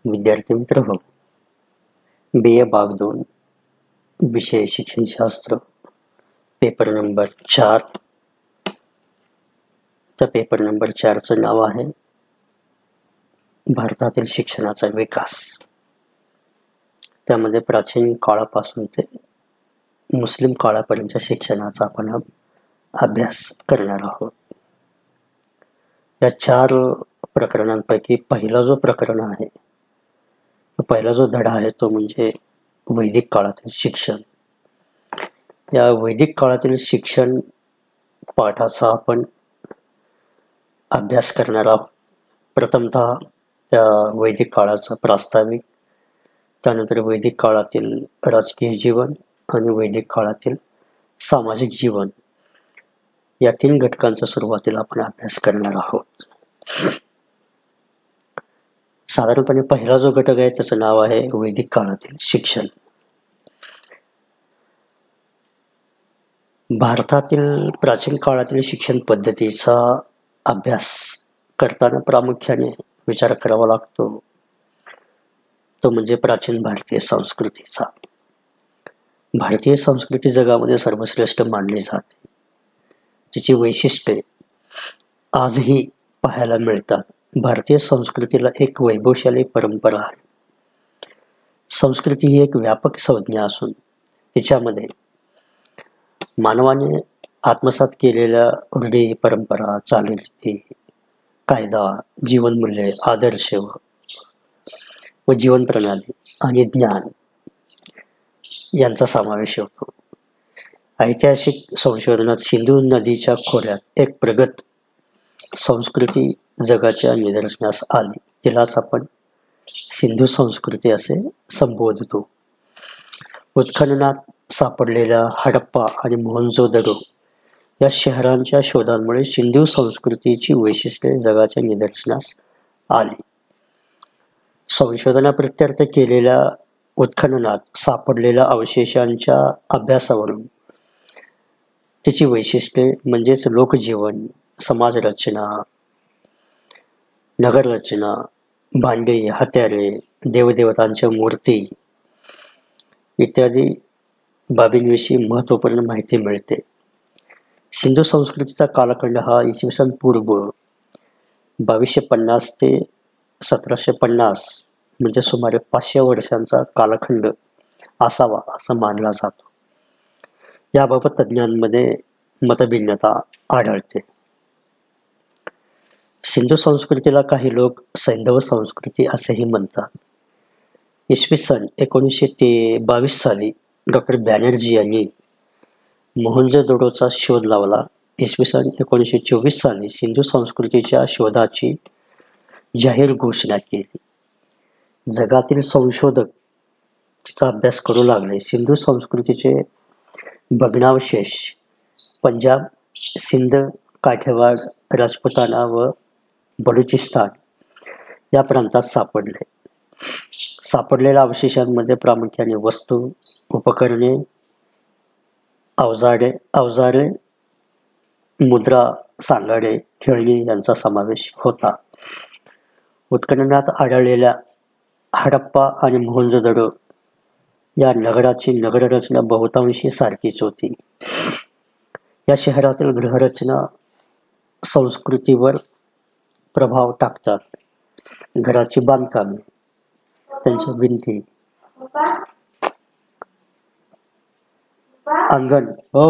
विद्यार्थी मित्र हो, BA भाग 2 विषय शिक्षणशास्त्र पेपर नंबर 4. त्या पेपर नंबर 4चं नाव आहे भारतातील शिक्षणाचा विकास. त्यामध्ये प्राचीन काळापासून ते मुस्लिम काळापर्यंतच्या शिक्षणाचा आपण अभ्यास करणार आहोत. या 4 प्रकरणांपैकी पहिला जो प्रकरण आहे, पहिला जो धडा आहे तो म्हणजे वैदिक काळातील शिक्षण. या वैदिक काळातील शिक्षण पाठाचा आपण अभ्यास करणार आहोत. प्रथमतः त्या वैदिक काळाचा प्रास्ताविक, त्यानंतर वैदिक काळातील राजकीय जीवन आणि वैदिक काळातील सामाजिक जीवन, या 3 घटकांचा सुरुवातीला आपण अभ्यास करणार आहोत. साधारणपणे पहिला जो घटक आहे त्याचं नाव आहे वैदिक काळातील शिक्षण. भारतातील प्राचीन काळातील शिक्षण पद्धतीचा अभ्यास करताना प्रामुख्याने विचार करावा लागतो तो म्हणजे प्राचीन भारतीय संस्कृतीचा. भारतीय संस्कृती जगामध्ये सर्वश्रेष्ठ मानली जाते. तिची वैशिष्ट्ये आजही पाहायला मिळतात. भारतीय संस्कृतीला एक वैभवशाली परंपरा आहे. संस्कृती ही एक व्यापक संज्ञा असून तिच्यामध्ये मानवाने आत्मसात केलेल्या रूढी, परंपरा, चालीरीती, कायदा, जीवनमूल्ये, आदर्श व जीवन प्रणाली आणि ज्ञान यांचा समावेश होतो. ऐतिहासिक संशोधनात सिंधू नदीच्या खोऱ्यात एक प्रगत संस्कृती जगाच्या निदर्शनास आली. तिलाच आपण सिंधू संस्कृती असे संबोधतो. उत्खननात सापडलेल्या हडप्पा आणि मोहनजोदडो या शहरांच्या शोधांमुळे सिंधू संस्कृतीची वैशिष्ट्ये जगाच्या निदर्शनास आली. संशोधनाप्रित्यर्थ केलेल्या उत्खननात सापडलेल्या अवशेषांच्या अभ्यासावरून तिची वैशिष्ट्ये म्हणजेच लोकजीवन, समाजरचना, नगररचना, भांडे, हत्यारे, देवदेवतांच्या मूर्ती इत्यादी बाबींविषयी महत्त्वपूर्ण माहिती मिळते. सिंधू संस्कृतीचा कालखंड हा इसवी सन पूर्व 2250 ते 1750 म्हणजे सुमारे 500 वर्षांचा कालखंड असावा असं मानला जातो. याबाबत तज्ज्ञांमध्ये मतभिन्नता आढळते. सिंधू संस्कृतीला काही लोक सैंधव संस्कृती असेही म्हणतात. इसवी सन 1922 साली डॉक्टर बॅनर्जी यांनी मोहनजोदडोचा शोध लावला. इसवी सन 1924 साली सिंधू संस्कृतीच्या शोधाची जाहीर घोषणा केली. जगातील संशोधक तिचा अभ्यास करू लागले. सिंधू संस्कृतीचे भग्नावशेष पंजाब, सिंध, काठेवाड, राजपुताना व बलुचिस्तान या प्रांतात सापडले. सापडलेल्या अवशेषांमध्ये प्रामुख्याने वस्तू, उपकरणे, अवजारे, मुद्रा, सांगाडे, खेळणी यांचा समावेश होता. उत्खननात आढळलेल्या हडप्पा आणि मोहनजोदडो या नगराची नगररचना बहुतांशी सारखीच होती. या शहरातील गृहरचना संस्कृतीवर प्रभाव टाकतात. घराची बांधकामे, त्यांच्या भिंती, अंगण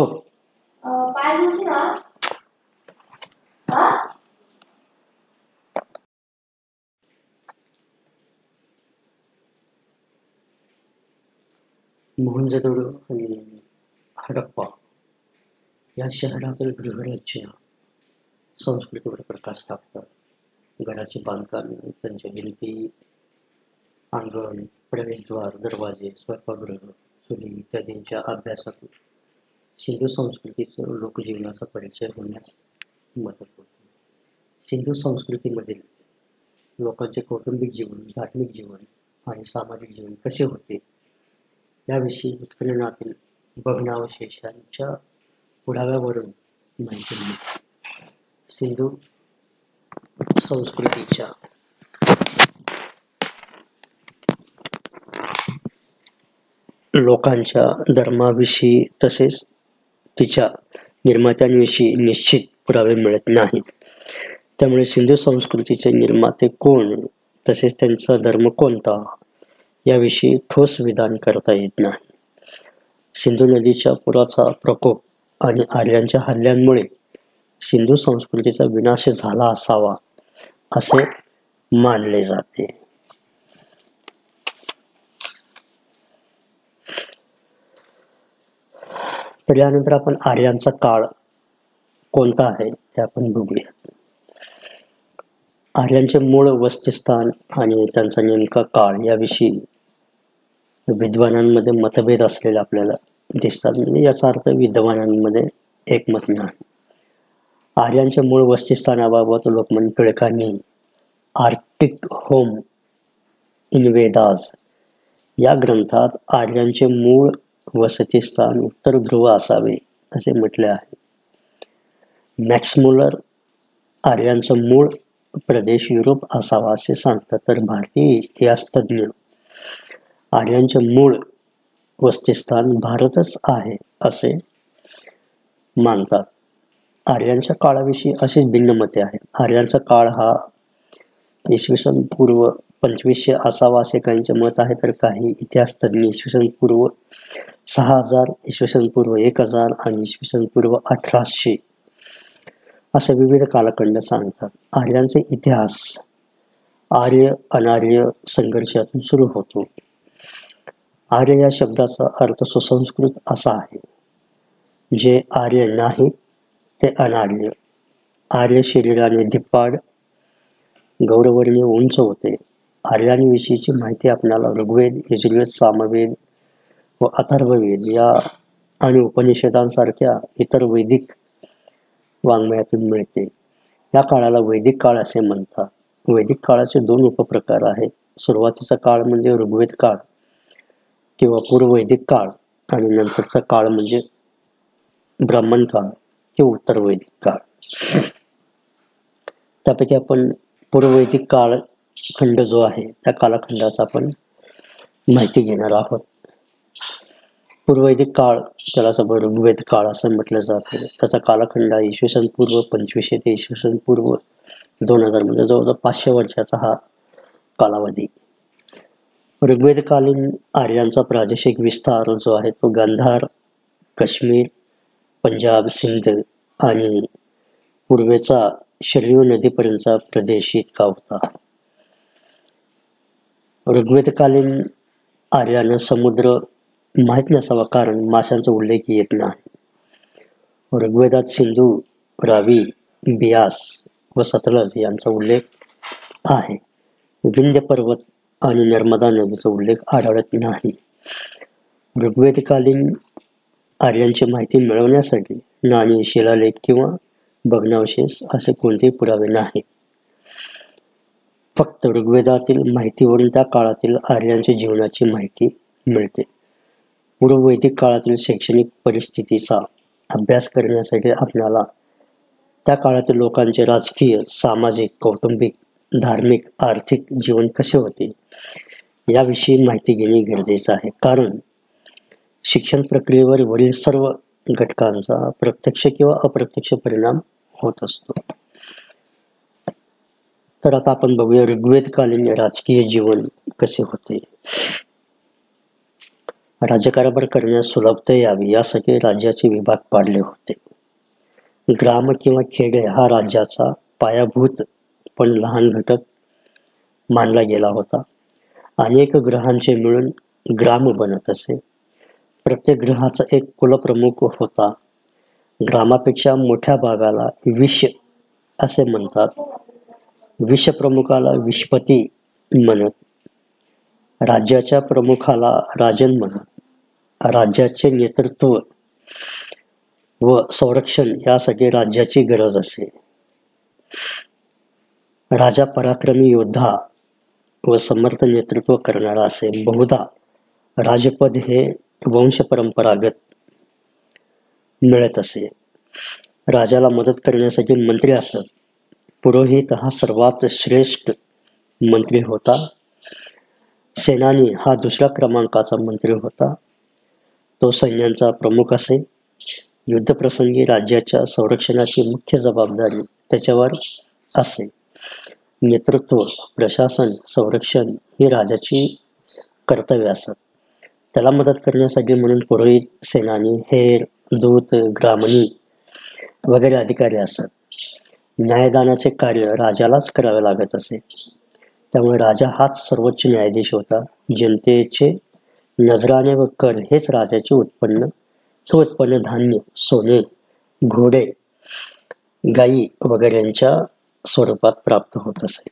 मोहनजोदडो आणि हडप्पा या शहरातील गृहरचना संस्कृतीवर प्रकाश टाकतात. घराची बांधकामे, त्यांच्या भिंती, अंगण, प्रवेशद्वार, दरवाजे, स्वयंपाकगृह, चुली इत्यादींच्या अभ्यासातून सिंधू संस्कृतीचं लोकजीवनाचा परिचय होण्यास मदत होते. सिंधू संस्कृतीमधील लोकांचे कौटुंबिक जीवन, धार्मिक जीवन आणि सामाजिक जीवन कसे होते याविषयी उत्खननातील भग्नावशेषांच्या पुराव्यावरून माहिती मिळते. सिंधू संस्कृतीच्या लोकांच्या धर्माविषयी तसेच तिच्या निर्मात्यांविषयी निश्चित पुरावे मिळत नाहीत. त्यामुळे सिंधू संस्कृतीचे निर्माते कोण तसेच त्यांचा धर्म कोणता याविषयी ठोस विधान करता येत नाही. सिंधू नदीच्या पुराचा प्रकोप आणि आर्यांच्या हल्ल्यांमुळे सिंधू संस्कृतीचा विनाश झाला असावा असे मानले जाते. तर यानंतर आपण आर्यांचा काळ कोणता आहे ते आपण बघूया. आर्यांचे मूळ वसतिस्थान आणि त्यांचा नेमका काळ याविषयी विद्वानांमध्ये मतभेद असलेले आपल्याला दिसतात. म्हणजे याचा अर्थ विद्वानांमध्ये एकमत नाही. आर्यांच्या मूळ वसतिस्थानाबाबत लोकमान्य टिळकांनी आर्क्टिक होम इन वेदास या ग्रंथात आर्यांचे मूळ वसतिस्थान उत्तर ध्रुव असावे असे म्हटले आहे. मॅक्स मुलर आर्यांचा मूळ प्रदेश युरोप असावा असे सांगतात. तर भारतीय इतिहास तज्ज्ञ आर्यांचे मूळ वसतिस्थान भारतच आहे असे मानतात. आर्यांच्या काळाविषयी अशीच भिन्न मते आहेत. आर्यांचा काळ हा इसवी सन पूर्व 2500 असावा असे काहींचे मत आहे. तर काही इतिहास तज्ज्ञ इसवी सन पूर्व 6000, इसवी सन पूर्व 1000 आणि इसवी सन पूर्व 1800 असे विविध कालखंड सांगतात. आर्यांचे इतिहास आर्य अनार्य संघर्षातून सुरू होतो. आर्य या शब्दाचा अर्थ सुसंस्कृत असा आहे. जे आर्य नाही ते अनार्य. आर्य शरीराने धिप्पाड, गौरवर्णीय, उंच होते. आर्यांविषयीची माहिती आपल्याला ऋग्वेद, यजुर्वेद, सामवेद व अथर्ववेद या आणि उपनिषदांसारख्या इतर वैदिक वाङ्मयातून मिळते. या काळाला वैदिक काळ असे म्हणतात. वैदिक काळाचे 2 उपप्रकार आहेत. सुरुवातीचा काळ म्हणजे ऋग्वेद काळ किंवा पूर्ववैदिक काळ आणि नंतरचा काळ म्हणजे ब्राह्मण काळ किंवा उत्तर वैदिक काळ. त्यापैकी आपण पूर्ववैदिक कालखंड जो आहे त्या कालखंडाचा आपण माहिती घेणार आहोत. पूर्ववैदिक काळ त्याला ऋग्वेद काळ असं म्हटलं जातं. त्याचा कालखंड इसवी सन पूर्व 2500 ते इसवी सन पूर्व 2000 म्हणजे जवळजवळ 500 वर्षाचा हा कालावधी. ऋग्वेदकालीन आर्यांचा प्रादेशिक विस्तार जो आहे तो गांधार, काश्मीर, पंजाब, सिंध आणि पूर्वेचा शरयू नदीपर्यंतचा प्रदेश इतका होता. ऋग्वेदकालीन आर्यांना समुद्र माहीत नसावा कारण माशांचा उल्लेख येत नाही. ऋग्वेदात सिंधू, रावी, बियास व सतलज यांचा उल्लेख आहे. विंध्य पर्वत आणि नर्मदा नदीचा उल्लेख आढळत नाही. ऋग्वेदकालीन आर्यांची माहिती मिळवण्यासाठी नाणी, शिलालेख किंवा भग्नावशेष असे कोणतेही पुरावे नाहीत. फक्त ऋग्वेदातील माहितीवरून त्या काळातील आर्यांच्या जीवनाची माहिती मिळते. पूर्ववैदिक काळातील शैक्षणिक परिस्थितीचा अभ्यास करण्यासाठी आपल्याला त्या काळातील लोकांचे राजकीय, सामाजिक, कौटुंबिक, धार्मिक, आर्थिक जीवन कसे होते याविषयी माहिती घेणे गरजेचे आहे. कारण शिक्षण प्रक्रियेवर वरील सर्व घटकांचा प्रत्यक्ष किंवा अप्रत्यक्ष परिणाम होत असतो. तर आता आपण बघूया ऋग्वेदकालीन राजकीय जीवन कसे होते. राज्यकारभार करण्यास सुलभता यावी यासाठी राज्याचे विभाग पाडले होते. ग्राम किंवा खेडे हा राज्याचा पायाभूत पण लहान घटक मानला गेला होता. अनेक ग्रहांचे मिळून ग्राम बनत असे. प्रत्येक ग्रहाचा एक कुलप्रमुख होता. ग्रामापेक्षा मोठ्या भागाला विश असे म्हणतात. विशप्रमुखाला विशपती म्हणत. राज्याच्या प्रमुखाला राजन म्हणत. राज्याचे नेतृत्व व संरक्षण यासाठी राज्याची गरज असे. राजा पराक्रमी योद्धा व समर्थ नेतृत्व करणारा असे. बहुधा राजपद हे वंशपरंपरागत मिळत असे. राजाला मदत करण्यासाठी मंत्री असत. पुरोहित हा सर्वात श्रेष्ठ मंत्री होता. सेनानी हा दुसऱ्या क्रमांकाचा मंत्री होता. तो सैन्यांचा प्रमुख असे. युद्धप्रसंगी राज्याच्या संरक्षणाची मुख्य जबाबदारी त्याच्यावर असे. नेतृत्व, प्रशासन, संरक्षण ही राजाची कर्तव्य असत. त्याला मदत करण्यासाठी म्हणून पुरोहित, सेनानी, हेर, दूत, ग्रामणी वगैरे अधिकारी असतात. न्यायदानाचे कार्य राजालाच करावे लागत असे. त्यामुळे राजा हाच सर्वोच्च न्यायाधीश होता. जनतेचे नजराणे व कर हेच राजाचे उत्पन्न धान्य, सोने, घोडे, गायी वगैरेंच्या स्वरूपात प्राप्त होत असे.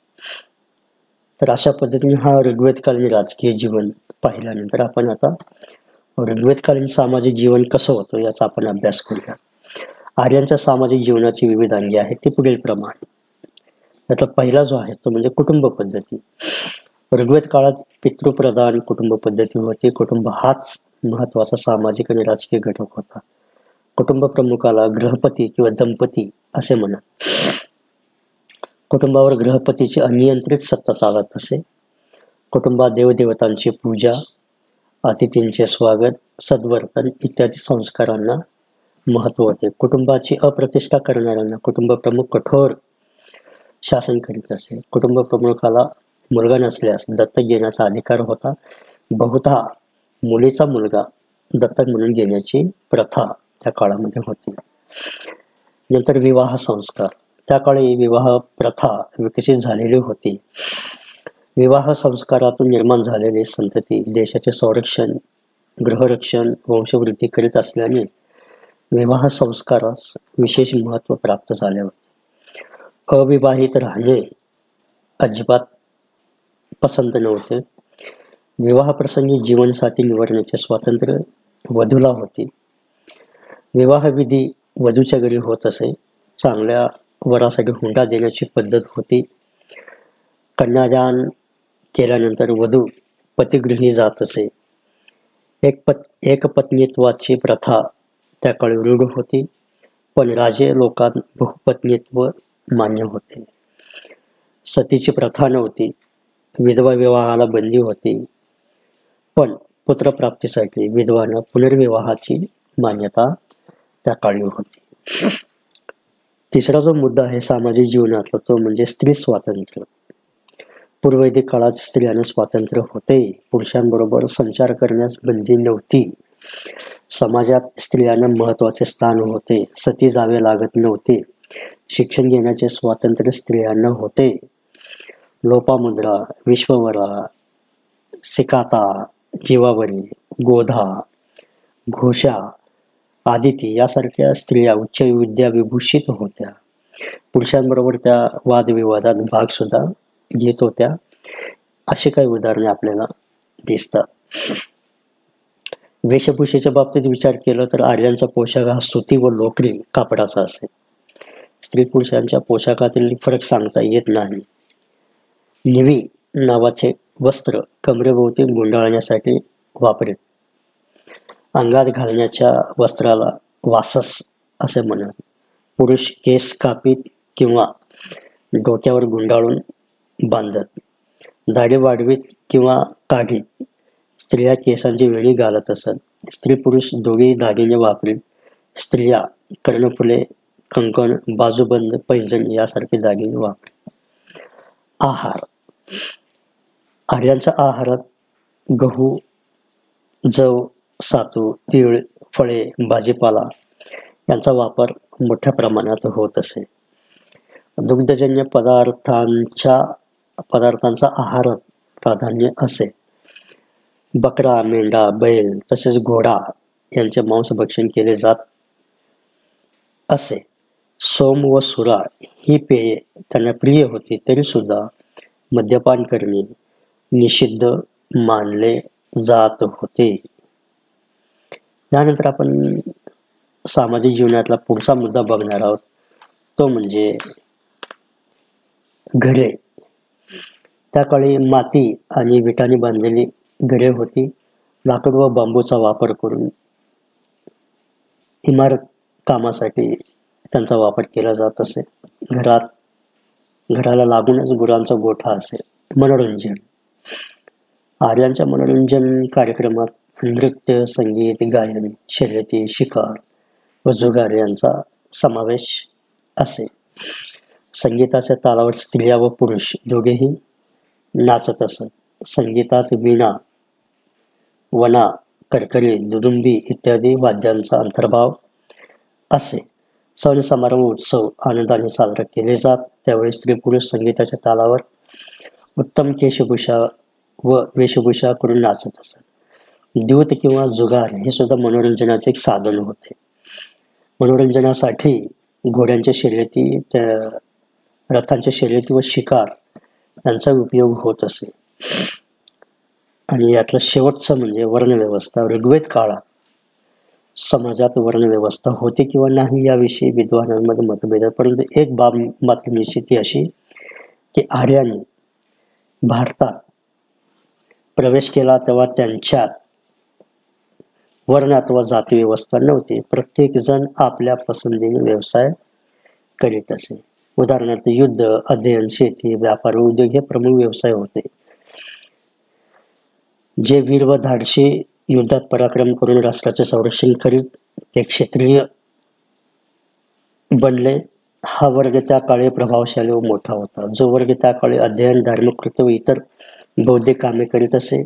तर अशा पद्धतीने हा ऋग्वेदकालीन राजकीय जीवन पाहिल्यानंतर आपण आता ऋग्वेदकालीन सामाजिक जीवन कसं होतं याचा आपण अभ्यास करूया. आर्यांच्या सामाजिक जीवनाची विविध अंगे आहेत ती पुढील प्रमाणे. यातला पहिला जो आहे तो म्हणजे कुटुंब पद्धती. ऋग्वेद काळात पितृप्रधान कुटुंब पद्धती होती. कुटुंब हाच महत्वाचा सामाजिक आणि राजकीय घटक होता. कुटुंब प्रमुखाला गृहपती किंवा दंपती असे म्हणत. कुटुंबावर गृहपतीची अनियंत्रित सत्ता चालत असे. कुटुंबात देवदेवतांची पूजा, अतिथींचे स्वागत, सद्वर्तन इत्यादी संस्कारांना महत्व होते. कुटुंबाची अप्रतिष्ठा करणाऱ्यांना कुटुंब प्रमुख कठोर शासन करीत असे. कुटुंब प्रमुखाला मुलगा नसल्यास दत्तक घेण्याचा अधिकार होता. बहुधा मुलीचा मुलगा दत्तक म्हणून घेण्याची प्रथा त्या काळामध्ये होती. नंतर विवाह संस्कार. त्या काळी विवाह प्रथा विकसित झालेली होती. विवाह संस्कारातून निर्माण झालेली संतती देशाचे संरक्षण, गृहरक्षण, वंशवृद्धी करीत असल्याने विवाह संस्कारास विशेष महत्त्व प्राप्त झाले होते. अविवाहित राहणे अजिबात पसंत नव्हते. विवाहप्रसंगी जीवनसाथी निवडण्याचे स्वातंत्र्य वधूला होते. विवाहविधी वधूच्या घरी होत असे. चांगल्या वरासाठी हुंडा देण्याची पद्धत होती. कन्यादान केल्यानंतर वधू पतिगृही जात असे. एकपत्नीत्वाची प्रथा त्या काळी रूढ होती, पण राजे लोकांत बहुपत्नीत्व मान्य होते. सतीची प्रथा नव्हती. विधवा विवाहाला बंदी होती, पण पुत्रप्राप्तीसाठी विधवांना पुनर्विवाहाची मान्यता त्या काळी होती. तिसरा जो मुद्दा आहे सामाजिक जीवनातला तो म्हणजे स्त्री स्वातंत्र्य. पूर्ववैदिक काळात स्त्रियांना स्वातंत्र्य होते. पुरुषांबरोबर संचार करण्यास बंदी नव्हती. समाजात स्त्रियांना महत्त्वाचे स्थान होते. सती जावे लागत नव्हते. शिक्षण घेण्याचे स्वातंत्र्य स्त्रियांना होते. लोपामुद्रा, विश्ववरा, सिकाता, जीवावरी, गोधा, घोषा, आदिती यासारख्या स्त्रिया उच्च विद्या विभूषित होत्या. पुरुषांबरोबर त्या वादविवादात भाग सुद्धा घेत होत्या. अशी काही उदाहरणे आपल्याला दिसतात. वेशभूषेच्या बाबतीत विचार केला तर आर्यांचा पोशाख हा सुती व लोकरी कापडाचा असे. स्त्री पुरुषांच्या पोशाखातील फरक सांगता येत नाही. निवी नावाचे वस्त्र कमरेभोवती गुंडाळण्यासाठी वापरीत. अंगात घालण्याच्या वस्त्राला वासस असे म्हणत. पुरुष केस कापीत किंवा डोक्यावर गुंडाळून बांधत. दाढी वाढवीत किंवा काढीत. स्त्रिया केसांची वेळी घालत असत. स्त्री पुरुष दोघेही दागिने वापरीत. स्त्रिया कर्णफुले, कंकण, बाजूबंद, पैंजण यासारखे दागिने वापरीत. आहार. आर्यांच्या आहारात गहू, जव, सातू, तीळ, फळे, भाजीपाला यांचा वापर मोठ्या प्रमाणात होत असे. दुग्धजन्य पदार्थांचा आहारात प्राधान्य असे. बकरा, मेंढा, बैल तसेच घोडा यांचे मांस भक्षण केले जात असे. सोम व सुरा ही पेये त्यांना प्रिय होती, तरी सुद्धा मद्यपान करणे निषिद्ध मानले जात होते. यानंतर आपण सामाजिक जीवनातला पुढचा मुद्दा बघणार आहोत तो म्हणजे घरे. त्या काळी माती आणि विटांनी बांधलेली घरे होती. लाकूड व बांबूचा वापर करून इमारत कामासाठी त्यांचा वापर केला जात असे. घराला लागूनच गुरांचा गोठा असे. मनोरंजन. आर्यांच्या मनोरंजन कार्यक्रमात नृत्य, संगीत, गायन, शर्यती, शिकार व जुगार यांचा समावेश असे. संगीताच्या तालावर स्त्रिया व पुरुष दोघेही नाचत असत. संगीतात वीणा, वना, करकरी, दुदुंबी इत्यादी वाद्यांचा अंतर्भाव असे. सण समारंभ, उत्सव आनंदाने साजरा केले जात. त्यावेळी स्त्री पुरुष संगीताच्या तालावर उत्तम वेशभूषा करून नाचत असत. द्यूत किंवा जुगार हे सुद्धा मनोरंजनाचे एक साधन होते. मनोरंजनासाठी घोड्यांच्या शर्यती, रथांच्या शर्यती व शिकार यांचा उपयोग होत असे. आणि यातलं शेवटचं म्हणजे वर्णव्यवस्था. ऋग्वेद काळात समाजात वर्णव्यवस्था होती किंवा नाही याविषयी विद्वानांमध्ये मतभेद आहेत. परंतु एक बाब मात्र निश्चित अशी की आर्यांनी भारतात प्रवेश केला तेव्हा त्यांच्यात वर्ण अथवा जाती व्यवस्था नव्हती. प्रत्येक जण आपल्या पसंतीने व्यवसाय करीत असे. उदाहरणार्थ युद्ध, अध्ययन, शेती, व्यापार, उद्योग हे प्रमुख व्यवसाय होते. जे वीर व धाडशी युद्धात पराक्रम करून राष्ट्राचे संरक्षण करीत ते क्षत्रिय बनले. हा वर्ग त्या काळी प्रभावशाली व मोठा होता. जो वर्ग त्या काळी अध्ययन, धार्मिक कृत्य व इतर बौद्धिक कामे करीत असे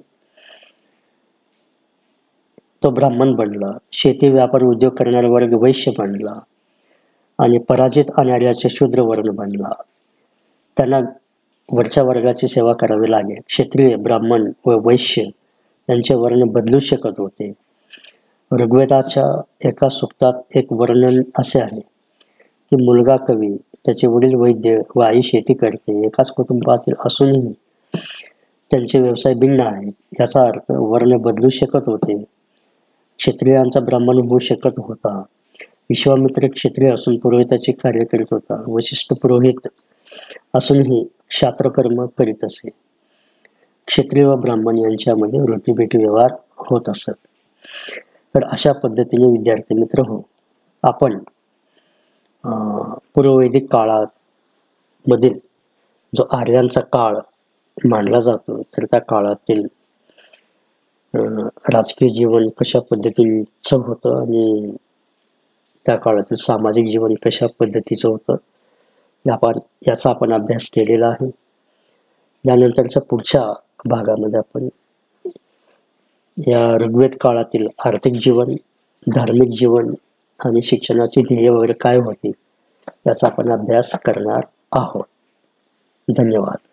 तो ब्राह्मण बनला. शेती, व्यापार, उद्योग करणारा वर्ग वैश्य बनला आणि पराजित अनार्याचे शूद्र वर्ण बनला. त्यांना वरच्या वर्गाची सेवा करावी लागेल. क्षत्रिय, ब्राह्मण व वैश्य यांचे वर्ण बदलू शकत होते. ऋग्वेदाच्या एका सूक्तात एक वर्णन असे आहे की मुलगा कवी, त्याचे वडील वैद्य व आई शेती करते. एकाच कुटुंबातील असूनही त्यांचे व्यवसाय भिन्न आहेत. याचा अर्थ वर्ण बदलू शकत होते. क्षत्रियांचा ब्राह्मण होऊ शकत होता. विश्वामित्र क्षत्रिय असून पुरोहिताचे कार्य करीत होता. वशिष्ठ पुरोहित असूनही क्षात्रकर्म करीत असे. क्षत्रिय व ब्राह्मण यांच्यामध्ये रोटीबेटी व्यवहार होत असत. तर अशा पद्धतीने विद्यार्थी मित्र हो, आपण पूर्ववैदिक काळात मधील जो आर्यांचा काळ मानला जातो तर त्या काळातील राजकीय जीवन कशा पद्धतीचं होतं आणि त्या काळातील सामाजिक जीवन कशा पद्धतीचं होतं याचा आपण अभ्यास केलेला आहे. यानंतरच्या पुढच्या भागामध्ये आपण या ऋग्वेद काळातील आर्थिक जीवन, धार्मिक जीवन आणि शिक्षणाची ध्येय वगैरे काय होती याचा आपण अभ्यास करणार आहोत. धन्यवाद.